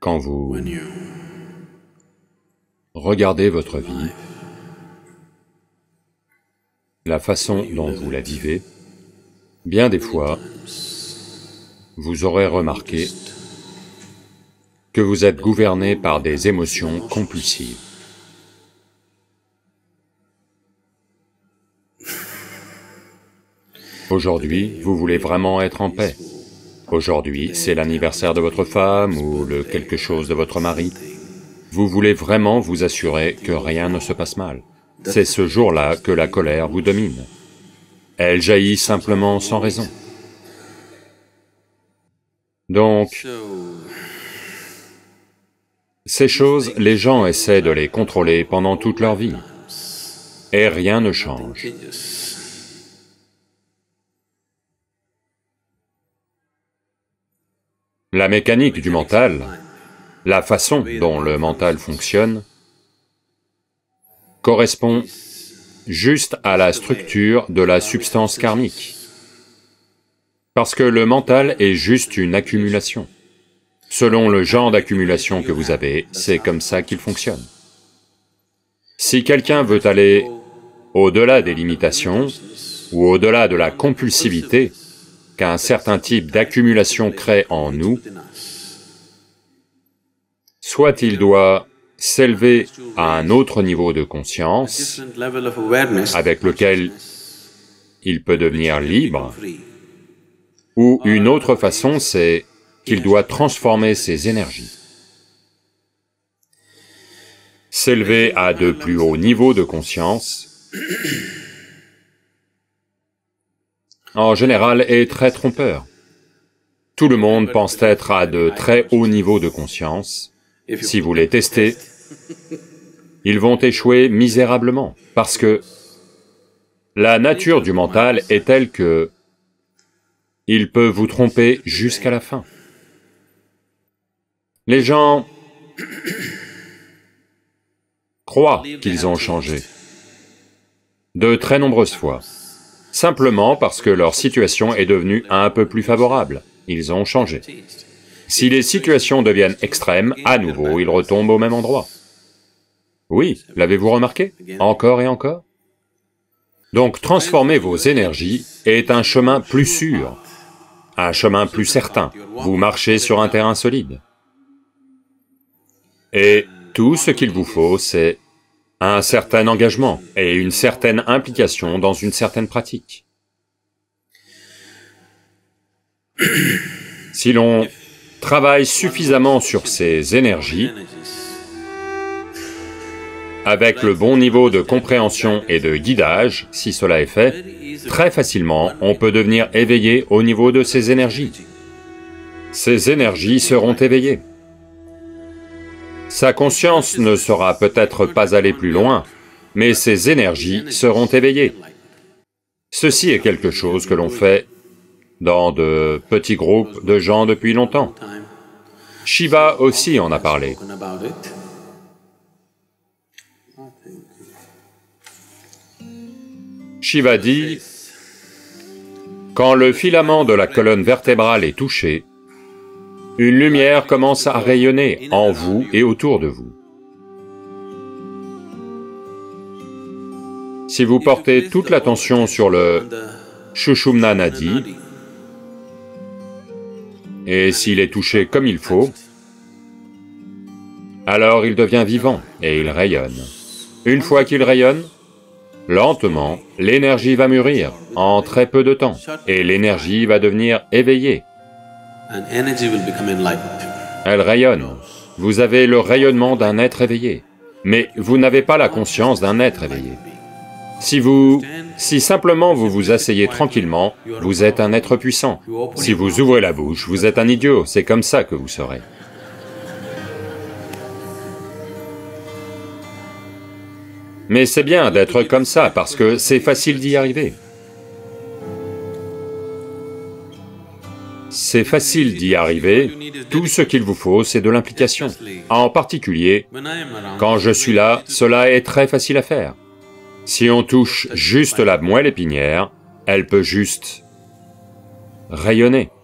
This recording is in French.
Quand vous regardez votre vie, la façon dont vous la vivez, bien des fois, vous aurez remarqué que vous êtes gouverné par des émotions compulsives. Aujourd'hui, vous voulez vraiment être en paix. Aujourd'hui, c'est l'anniversaire de votre femme ou le quelque chose de votre mari. Vous voulez vraiment vous assurer que rien ne se passe mal. C'est ce jour-là que la colère vous domine. Elle jaillit simplement sans raison. Donc, ces choses, les gens essaient de les contrôler pendant toute leur vie, et rien ne change. La mécanique du mental, la façon dont le mental fonctionne, correspond juste à la structure de la substance karmique. Parce que le mental est juste une accumulation. Selon le genre d'accumulation que vous avez, c'est comme ça qu'il fonctionne. Si quelqu'un veut aller au-delà des limitations, ou au-delà de la compulsivité qu'un certain type d'accumulation crée en nous, soit il doit s'élever à un autre niveau de conscience, avec lequel il peut devenir libre, ou une autre façon, c'est qu'il doit transformer ses énergies. S'élever à de plus hauts niveaux de conscience, en général, est très trompeur. Tout le monde pense être à de très hauts niveaux de conscience. Si vous les testez, ils vont échouer misérablement, parce que la nature du mental est telle que il peut vous tromper jusqu'à la fin. Les gens croient qu'ils ont changé, de très nombreuses fois, simplement parce que leur situation est devenue un peu plus favorable, ils ont changé. Si les situations deviennent extrêmes, à nouveau, ils retombent au même endroit. Oui, l'avez-vous remarqué? Encore et encore? Donc transformer vos énergies est un chemin plus sûr, un chemin plus certain. Vous marchez sur un terrain solide. Et tout ce qu'il vous faut, c'est un certain engagement et une certaine implication dans une certaine pratique. Si l'on travaille suffisamment sur ces énergies, avec le bon niveau de compréhension et de guidage, si cela est fait, très facilement, on peut devenir éveillé au niveau de ces énergies. Ces énergies seront éveillées. Sa conscience ne sera peut-être pas allée plus loin, mais ces énergies seront éveillées. Ceci est quelque chose que l'on fait dans de petits groupes de gens depuis longtemps. Shiva aussi en a parlé. Shiva dit, quand le filament de la colonne vertébrale est touché, une lumière commence à rayonner en vous et autour de vous. Si vous portez toute l'attention sur le Sushumna Nadi, et s'il est touché comme il faut, alors il devient vivant et il rayonne. Une fois qu'il rayonne, lentement, l'énergie va mûrir en très peu de temps, et l'énergie va devenir éveillée. Elle rayonne. Vous avez le rayonnement d'un être éveillé, mais vous n'avez pas la conscience d'un être éveillé. Si simplement vous vous asseyez tranquillement, vous êtes un être puissant. Si vous ouvrez la bouche, vous êtes un idiot, c'est comme ça que vous serez. Mais c'est bien d'être comme ça, parce que c'est facile d'y arriver. C'est facile d'y arriver, tout ce qu'il vous faut, c'est de l'implication. En particulier, quand je suis là, cela est très facile à faire. Si on touche juste la moelle épinière, elle peut juste rayonner.